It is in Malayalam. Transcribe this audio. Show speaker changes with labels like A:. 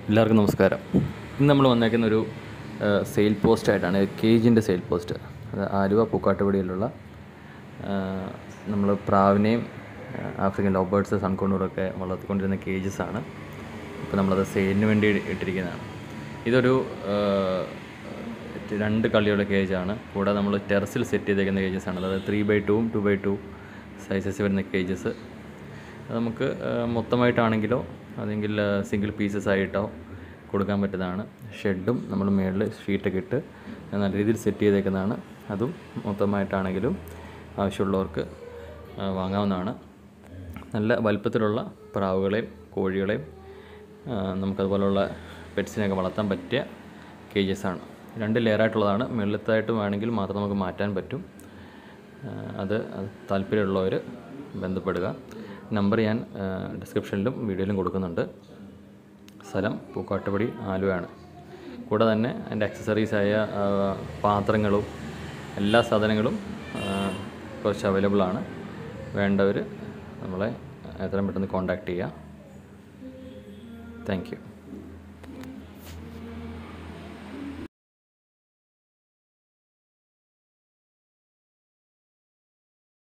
A: എല്ലാവർക്കും നമസ്കാരം. ഇന്ന് നമ്മൾ വന്നേക്കുന്ന ഒരു സെയിൽ പോസ്റ്റായിട്ടാണ്, കേജിൻ്റെ സെയിൽ പോസ്റ്റ്. അത് ആലുവ പൂക്കാട്ടുപടിയിലുള്ള നമ്മൾ പ്രാവിനെയും ആഫ്രിക്കൻ ലവ് ബേർഡ്സ് സൺകോണൂറൊക്കെ വളർത്തിക്കൊണ്ടിരുന്ന കേജസാണ്. ഇപ്പോൾ നമ്മളത് സെയിലിന് വേണ്ടി ഇട്ടിരിക്കുന്നതാണ്. ഇതൊരു 2 കളിയുള്ള കേജാണ്. കൂടാതെ നമ്മൾ ടെറസിൽ സെറ്റ് ചെയ്തേക്കുന്ന കേജസാണ്. അതായത് 3x2 2x2 സൈസസ് വരുന്ന കേജസ്. നമുക്ക് മൊത്തമായിട്ടാണെങ്കിലോ അല്ലെങ്കിൽ സിംഗിൾ പീസസ് ആയിട്ടോ കൊടുക്കാൻ പറ്റുന്നതാണ്. ഷെഡും നമ്മൾ മുകളിൽ ഷീറ്റൊക്കെ ഇട്ട് നല്ല രീതിയിൽ സെറ്റ് ചെയ്തേക്കുന്നതാണ്. അതും മൊത്തമായിട്ടാണെങ്കിലും ആവശ്യമുള്ളവർക്ക് വാങ്ങാവുന്നതാണ്. നല്ല വലുപ്പത്തിലുള്ള പ്രാവുകളെയും കോഴികളെയും നമുക്കതുപോലുള്ള പെറ്റ്സിനെയൊക്കെ വളർത്താൻ പറ്റിയ കേജസാണ്. 2 ലെയറായിട്ടുള്ളതാണ്. മുകളിലത്തായിട്ട് വേണമെങ്കിൽ മാത്രം നമുക്ക് മാറ്റാൻ പറ്റും. അത് താല്പര്യമുള്ളവർ ബന്ധപ്പെടുക. നമ്പർ ഞാൻ ഡിസ്ക്രിപ്ഷനിലും വീഡിയോയിലും കൊടുക്കുന്നുണ്ട്. സ്ഥലം പൂക്കാട്ടുപടി ആലുവയാണ്. കൂടാതെ തന്നെ അതിൻ്റെ ആക്സസറീസായ പാത്രങ്ങളും എല്ലാ സാധനങ്ങളും കുറച്ച് അവൈലബിളാണ്. വേണ്ടവർ നമ്മളെ എത്രയും പെട്ടെന്ന് കോൺടാക്റ്റ് ചെയ്യുക. Thank U.